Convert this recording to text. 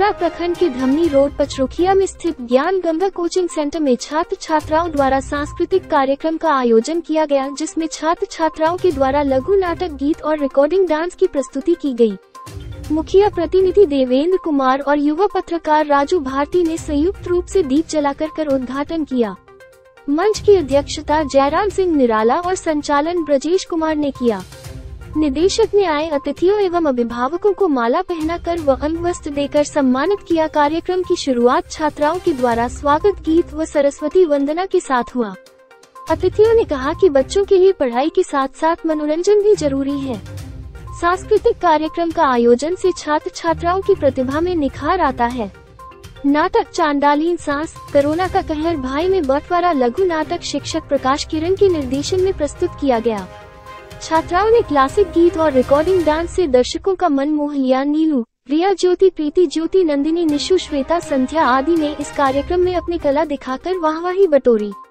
पिपरा प्रखंड के धमनी रोड पचरुखिया में स्थित ज्ञान गंगा कोचिंग सेंटर में छात्र छात्राओं द्वारा सांस्कृतिक कार्यक्रम का आयोजन किया गया, जिसमें छात्र छात्राओं के द्वारा लघु नाटक, गीत और रिकॉर्डिंग डांस की प्रस्तुति की गई। मुखिया प्रतिनिधि देवेंद्र कुमार और युवा पत्रकार राजू भारती ने संयुक्त रूप से दीप जलाकर कर उद्घाटन किया। मंच की अध्यक्षता जयराम सिंह निराला और संचालन ब्रजेश कुमार ने किया। निदेशक ने आए अतिथियों एवं अभिभावकों को माला पहनाकर व अंगवस्त्र देकर सम्मानित किया। कार्यक्रम की शुरुआत छात्राओं के द्वारा स्वागत गीत व सरस्वती वंदना के साथ हुआ। अतिथियों ने कहा कि बच्चों के लिए पढ़ाई के साथ साथ मनोरंजन भी जरूरी है। सांस्कृतिक कार्यक्रम का आयोजन से छात्र छात्राओं की प्रतिभा में निखार आता है। नाटक चांडालीन सांस, कोरोना का कहर, भाई में बंटवारा लघु नाटक शिक्षक प्रकाश किरण के निर्देशन में प्रस्तुत किया गया। छात्राओं ने क्लासिक गीत और रिकॉर्डिंग डांस से दर्शकों का मन मोह लिया। नीलू, रिया ज्योति, प्रीति ज्योति, नंदिनी, निशु, श्वेता, संध्या आदि ने इस कार्यक्रम में अपनी कला दिखाकर वाहवाही बटोरी।